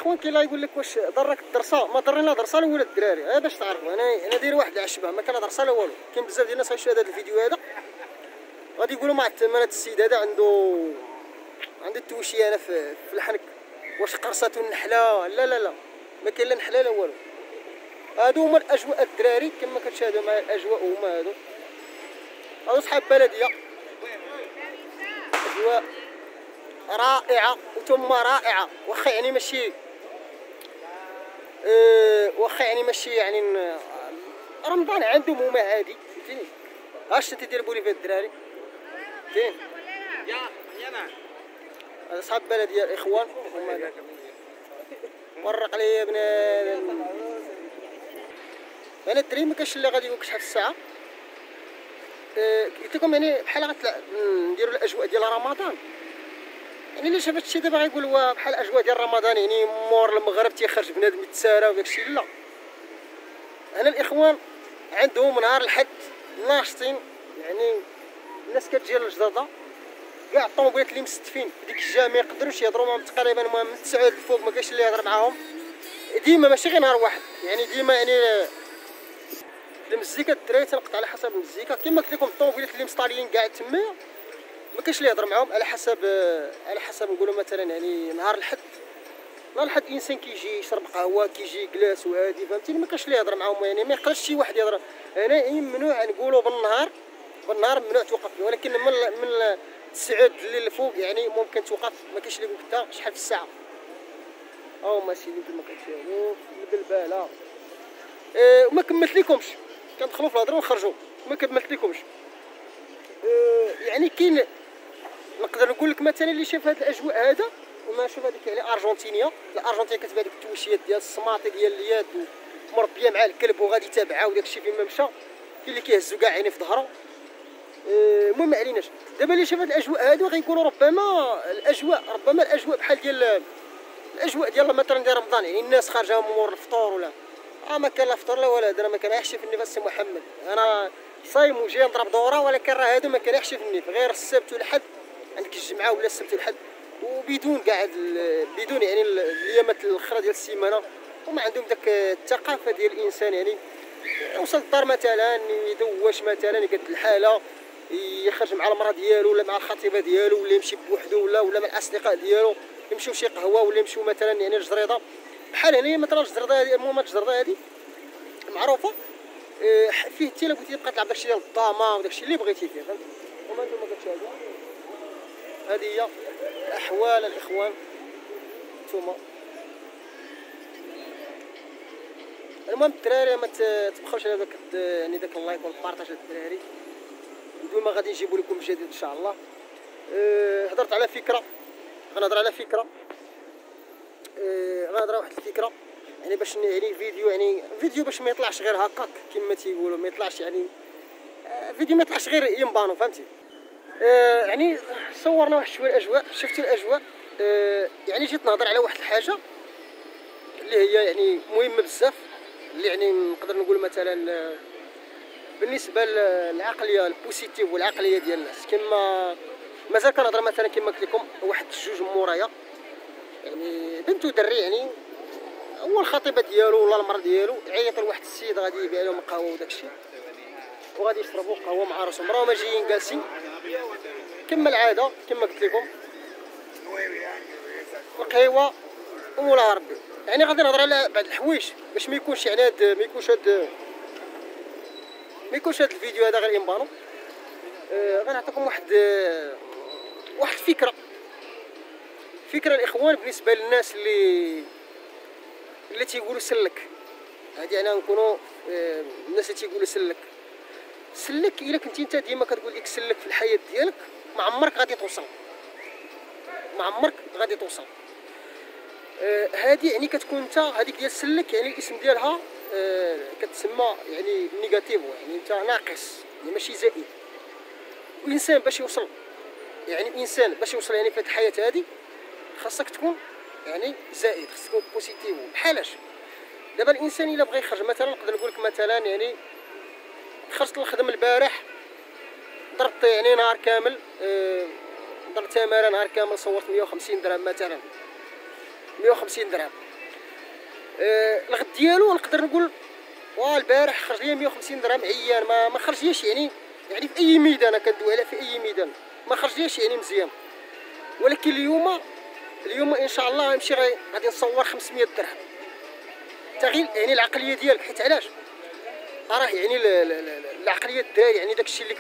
الاخوان كاين لا يقول لك واش ضرك الدرسه، ما ضرنا درسه لا ولا الدراري، باش تعرفوا انا داير واحد العشبه ما كان درسه لا والو. كاين بزاف ديال الناس غيشاهدوا هذا الفيديو هذا غادي يقولوا ما عرفت هذا السيد هذا عنده التوشيه انا في الحنك، واش قرصته النحله؟ لا لا لا، ما كاين لا نحله لا والو. هادو هما الاجواء الدراري كما كتشاهدوا معايا، الاجواء هما هادو صحاب بلديه، اجواء رائعه وثم رائعه. واخا يعني ماشي يعني رمضان عندهم هما عادي، فهمتيني. اش تدير بوليفيا الدراري فين هذا صحاب بلديه الاخوان هما مرق لي يا بنادم. انا الدري ما كاينش اللي غادي يقول لك شحال الساعه. قلت لكم يعني بحال نديروا الاجواء ديال رمضان. يعني اللي شاف هادشي دابا غايقول هو بحال الاجواء ديال رمضان يعني مور المغرب تيخرج بنادم يتسارى وداكشي. لا، هنا الاخوان عندهم نهار الحد ناشطين، يعني الناس كتجي للجداده كاع الطوموبيلات اللي مستفين ديك الجهه ما يقدروش يهضروا معاهم تقريبا من 9 الفوق، ما كاينش اللي يهضر معاهم ديما، ماشي غير نهار واحد يعني ديما. يعني المزيكا الدراري تنقطع على حسب المزيكا كما قلت لكم. الطوموبيلات اللي مصطالين كاع تمايا ما كاينش اللي يهضر معاهم على حسب نقولوا مثلا يعني نهار الحد الانسان كيجي يشرب قهوه كيجي يجلس وهادي، فهمتيني. ما كاينش اللي يهضر معاهم، يعني ما يقدرش شي واحد يهضر. انا ممنوع نقولوا بالنهار ممنوع توقف، ولكن من 9 الليل الفوق يعني ممكن توقف. ما كاينش اللي يقول لك شحال في الساعه. ما سيدي كما كتشوفوا البلباله. وما كملت لكمش، كندخلوا في الهضره ونخرجوا، ما كملت لكمش. يعني كاين نقدر نقول لك مثلا اللي شاف هاد الاجواء هذا وما شاف هذيك يعني ارجنتينيه. الارجنتين كتبان ديك التوشيات ديال السماطي ديال اليد ومربيه مع الكلب وغادي يتابعها وداكشي فين ما مشى. كاين اللي كيهزو كاع عينيه في ظهره. المهم ما عليناش. دابا اللي شاف هاد الاجواء هادو غيقولوا ربما الاجواء بحال ديال الاجواء ديال مثلا ديال رمضان، يعني الناس خارجه مور الفطور ولا ما كان لا فطور لا ولا. انا ما كنعيش في النفس سي محمد، انا صايم وجاي نضرب دوره، ولكن راه هادو ما كنعيش في النفس غير السبت والحد عندك الجمعه ولا السبت والحد، وبدون كاع بدون يعني الايامات الاخرى ديال السيمانه. وما عندهم داك الثقافه ديال الانسان، يعني يوصل للدار مثلا يدوش مثلا يقد الحاله، يخرج مع المراه ديالو ولا مع الخطيبه ديالو، ولا يمشي بوحدو ولا مع الاصدقاء ديالو، يمشيو شي قهوه ولا يمشيو مثلا يعني الجريده. بحال هنا مثلا الجرده هذه، المهم الجرده هذه معروفه فيه حتى الا بغيتي تبقى تلعب داكشي ديال الطامه وداكشي اللي بغيتي فيه، فهمتي. وما نتوما كتشاهدوا هذه هي احوال الاخوان. نتوما المهم الدراري ما تبخلوش على داك يعني داك اللايك والبارطاج للدراري. دوما غادي نجيبوا لكم جديد ان شاء الله. هضرت على فكره، غنهضر على فكره، غنهضر على واحد الفكره يعني باش يعني فيديو باش ما يطلعش غير هكاك كما تيقولوا، ما يطلعش يعني فيديو ما يطلعش غير ينبانو، فهمتي. يعني صورنا واحد شويه الاجواء، شفتوا الاجواء. يعني جيت نهضر على واحد الحاجه اللي هي يعني مهمه بزاف، اللي يعني نقدر نقول مثلا بالنسبه للعقليه البوزيتيف والعقليه ديال الناس. كما مازال كنهضر مثلا كما قلت لكم واحد جوج مورايا، يعني بنت ودري، يعني هو الخطيبه ديالو ولا المراه ديالو عيط لواحد السيد غادي يبيع لهم قهوه وداكشي، وغادي يشربوا قهوه مع راسهم، راهم جايين جالسين كما العاده كما قلت لكم القهوه ومولاها ربي. يعني غادي نهضر على بعض الحوايج باش ما يكونش يعني ما يكونش هاد الفيديو هذا غير ينبانو. غنعطيكم واحد فكره الاخوان بالنسبه للناس اللي تيقولوا سلك. هادي انا نكونوا الناس اللي تيقولوا سلك الا كنتي انت ديما كتقول لك سلك في الحياه ديالك ما عمرك غادي توصل. هادي يعني كتكون انت هذيك ديال سلك، يعني الاسم ديالها كتسمى يعني نيجاتيف، يعني انت ناقص يعني ماشي زائد. والانسان باش يوصل يعني في الحياه هذه خاصك تكون يعني زائد، خاصك تكون بوزيتيف. بحالاش دابا الانسان الا بغى يخرج مثلا، نقدر نقول لك مثلا يعني خرجت للخدمه البارح، ضربت يعني نهار كامل، ضربت تماره نهار كامل، صورت 150 درهم مثلا، 150 درهم. الغد ديالو نقدر نقول البارح خرج لي 150 درهم عيان، ما خرجليش يعني في اي ميدان، انا كندوي على في اي ميدان ما خرجليش يعني مزيان. ولكن اليوم ان شاء الله غنمشي غادي نصور 500 درهم. تغير يعني العقليه ديالك، حيت علاش راه يعني العقليه الدراري يعني داكشي اللي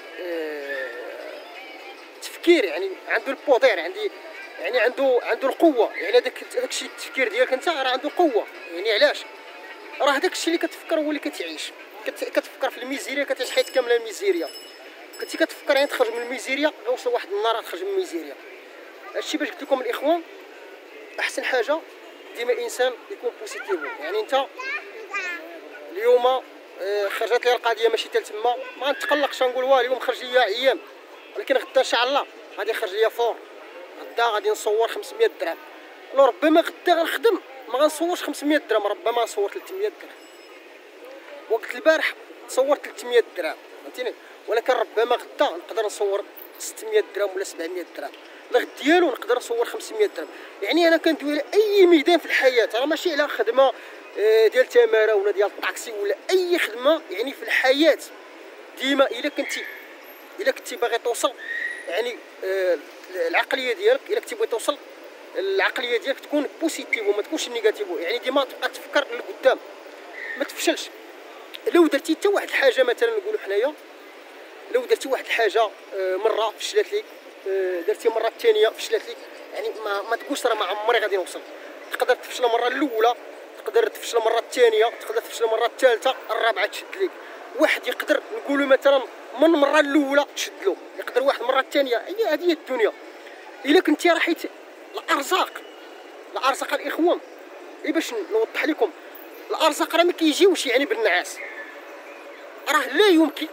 تفكير يعني عنده البودير، يعني عنده القوه، يعني داكشي التفكير ديالك انت راه عنده قوه. يعني علاش راه داكشي اللي كتفكر هو اللي كتعيش. كتفكر في الميزيريا كتعيش حياتك كامله الميزيريا. كنتي كتفكر يعني تخرج من الميزيريا، غيوصل واحد النهار تخرج من الميزيريا. هادشي باش قلت لكم الاخوان، احسن حاجه ديما الانسان يكون بوزيتيف. يعني انت اليوم خرجت لي القضيه ماشي حتى تما، ما نتقلقش نقول اليوم خرج لي عيام، ولكن غدا ان شاء الله غادي يخرج لي فور. غدا غادي نصور 500 درهم، ربما غدا غنخدم ما غنصورش 500 درهم، ربما نصور 300 درهم. وقت البارح صورت 300 درهم فهمتيني، ولكن ربما غدا نقدر نصور 600 درهم ولا 700 درهم. الغد ديالو نقدر نصور 500 درهم. يعني انا كندوي على اي ميدان في الحياه، راه ماشي على خدمه ديال تماره ولا ديال الطاكسي ولا اي خدمه. يعني في الحياه ديما الا كنتي باغي توصل يعني العقليه ديالك، الا كنتي باغي توصل العقليه ديالك تكون بوزيتيف وما تكونش نيجاتيف. يعني ديما تبقى تفكر لقدام ما تفشلش. لو درتي حتى واحد الحاجه مثلا نقولوا حنايا، لو درتي واحد الحاجه مره فشلت لك، درتي مره الثانيه فشلت لك، يعني ما تقولش راه ما عمري غادي نوصل. تقدر تفشل المره الاولى، تقدر تفشل المره الثانيه، تقدر تفشل المره الثالثه، الرابعه تشد لك. واحد يقدر نقولوا مثلا من المره الاولى تشد له، يقدر واحد المره الثانيه. هذه هي الدنيا. الا كنتي راه حيت الارزاق الاخوان باش نوضح لكم، الارزاق راه ما كيجيوش يعني بالنعاس. راه لا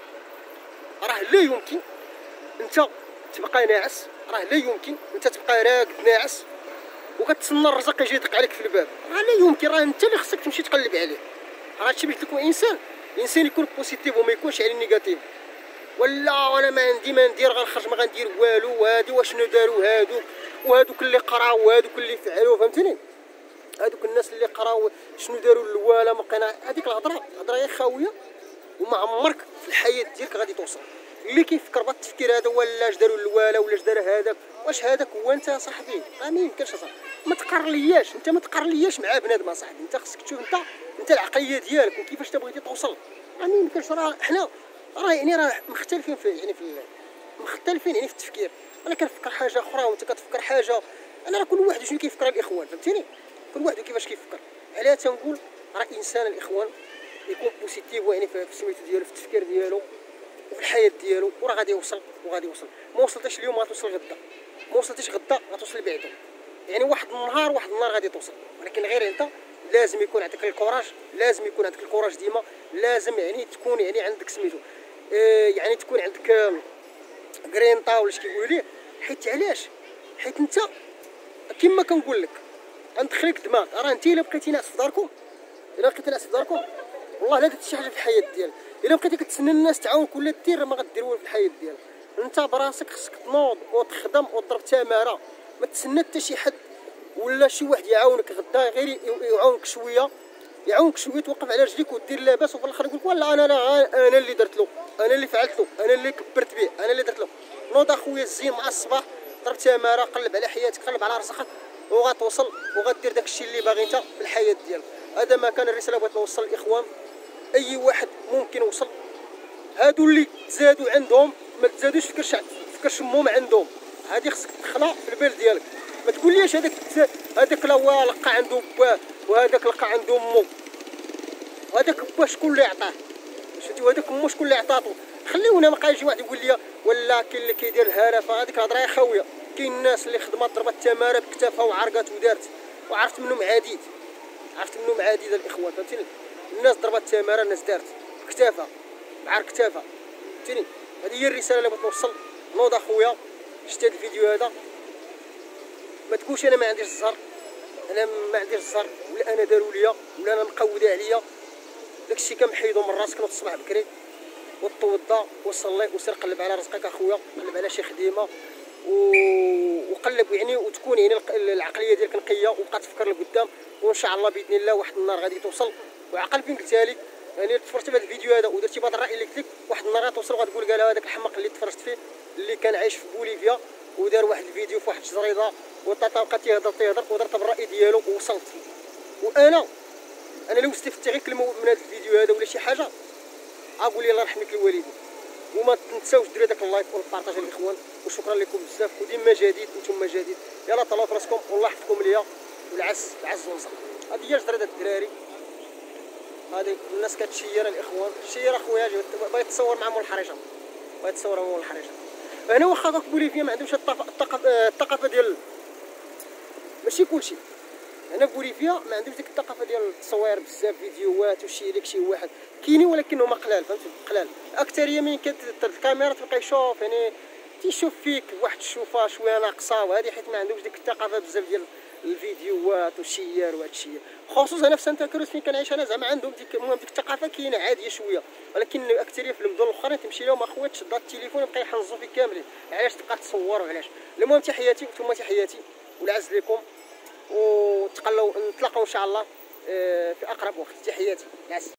يمكن انت تبقى ناعس، راه لا يمكن انت تبقى راقد ناعس وكتسنى الرزق يجي يدق عليك في الباب. راه لا يمكن، راه انت اللي خصك تمشي تقلب عليه. راه هادشي باش تكون انسان يكون بوزيتيف وما يكونش يعني نيجاتيف. ولا انا ما عندي ما ندير، غنخرج ما غندير والو، وهادي واشنو داروا وهادوك اللي قراو وهادوك اللي فعلوا فهمتيني. هادوك الناس اللي قراو شنو داروا الاولى ما بقينا. هذيك الهضره يا خاويه، وما عمرك في الحياه ديالك غادي توصل. اللي كيفكر بهذا التفكير هذا ولا اش داروا الاولى ولا اش دار هذاك، واش هذاك هو انت صاحبي؟ راه ما يمكنش اصاحبي. ما تقارلياش مع بنادم اصاحبي. انت خصك تشوف انت العقليه ديالك وكيفاش تبغيتي توصل. راه ما يمكنش. راه حنا راه مختلفين في التفكير. انا كنفكر حاجه اخرى وانت كتفكر حاجه. انا راه كل واحد شنو كيفكر الاخوان فهمتيني، كل واحد كيفاش كيفكر. علاه تنقول راه انسان الاخوان يكون بوزيتيف يعني في سميتو ديالو، في التفكير ديالو وفي الحياه ديالو، وراه غادي يوصل. ما وصلتش اليوم غتوصل غدا، ما وصلتيش غدا غتوصل بعدو. يعني واحد النهار غادي توصل. ولكن غير انت لازم يكون عندك الكوراج، ديما لازم يعني تكون يعني عندك سميتو يعني تكون عندك غرينطا ولا اش كيقولوا ليه. حيت علاش؟ حيت انت كما كنقول لك غندخلك دماغ. راه انت الا بقيتي ناعس في داركم، والله لا درتي شي حاجه في الحياه ديالك. الا بقيتي كتسنى الناس تعاونك ولا دير، ما غدير والو في الحياه ديالك. انت براسك خصك تنوض وتخدم وتضرب تماره، ما تسنى حتى شي حد ولا شي واحد يعاونك. غدا غير يعاونك شويه توقف على رجليك ودير لاباس، وفي الاخر يقول لك والله انا اللي درت له، انا اللي فعلت له، انا اللي كبرت به، انا اللي درت له. نوض اخويا الزين مع الصباح، ضرب تماره، قلب على حياتك، قلب على رزقك، وغتوصل وغدير داكشي اللي باغي انت في الحياه ديالك. هذا ما كان الرساله بغيت نوصل للاخوان. اي واحد ممكن يوصل. هادو اللي تزادوا عندهم ما تزادوش في كرش امهم عندهم. هادي خصك تدخلها في البال ديالك. ما تقوليش هذاك لا لقى عنده باه وهذاك لقى عنده امو، وهذاك با شكون اللي عطاه؟ شفتي وهذاك امو شكون اللي عطاتو؟ خليونا. ما بقى يجي واحد يقول لي ولا كاين اللي كيدير الهرفه. هذيك الهضره يا خاويه. كاين الناس اللي خدمات ضربت التماره بكتافها وعرقات ودارت، وعرفت منهم عديد الاخوان فهمتيني. الناس ضربت التماره، الناس دارت بكتافها بعرق كتافها فهمتيني. هذه هي الرساله اللي بغيت نوصل. نوض اخويا، شتي هذا الفيديو هذا ما تقولش انا ما عنديش الزهر، ولا انا داروا ليا ولا انا مقوده عليا. داكشي كنحيدو من راسك. نوض الصباح بكري وتوضا وصلي وسير قلب على رزقك اخويا، قلب على شي خديمه وقلب يعني، وتكون يعني العقليه ديالك نقيه وبقى تفكر لقدام، وان شاء الله باذن الله واحد النهار غادي توصل. وعقل فين قلتها لك يعني، تفرجتي بهذا الفيديو هذا ودرتي بهذا الراي اللي قلت لك، واحد النهار غتوصل وغتقول قال هذاك الحماق اللي تفرجت فيه اللي كان عايش في بوليفيا ودار واحد الفيديو في واحد الجريده وبقى تيهضر وضرب بالراي ديالو ووصلت. وانا لو استفدت غير كلمه من هذا الفيديو هذا ولا شي حاجه اقول لي الله يرحم لك الوالدين. وما تنساوش ديروا داك اللايك والبارطاج الاخوان، وشكرا لكم بزاف، وديما جديد نتوما جديد. يلا طلعوا في راسكم والله يحفظكم ليا والعز ونصر. هذه هي جريده الدراري، هذه الناس كتشير الاخوان، شير اخويا بغيت تصور مع مول الحريشه، بغيت تصور مع مول الحريشه. هنا واخا داك بوليفيا ما عندهمش الثقافه ديال، ماشي كلشي هنا بوليفيا ما عندهمش ديك الثقافه ديال التصوير بزاف فيديوهات وشي لك شي واحد كاينين ولكن هما قلال، فهمتي قلال. الاكثريه من الكاميرا تبقى يشوف يعني تيشوف فيك واحد الشوفه شويه ناقصه، وهذه حيت ما عندهمش ديك الثقافه بزاف ديال الفيديوهات والشير وهذا الشيء. خصوصا هنا في سانتا كروز فين كنعيش انا زعما عندهم ديك المهم ديك الثقافه كاينه عاديه شويه، ولكن الاكثريه في المدن الاخرين تمشي لهم اخويا تشد التليفون يبقى يحنزوا فيك كاملين، علاش تبقى تصور وعلاش. المهم تحياتي وانتم تحياتي والعز لكم، وتقلوا نتلاقاو ان شاء الله في اقرب وقت. تحياتي العز.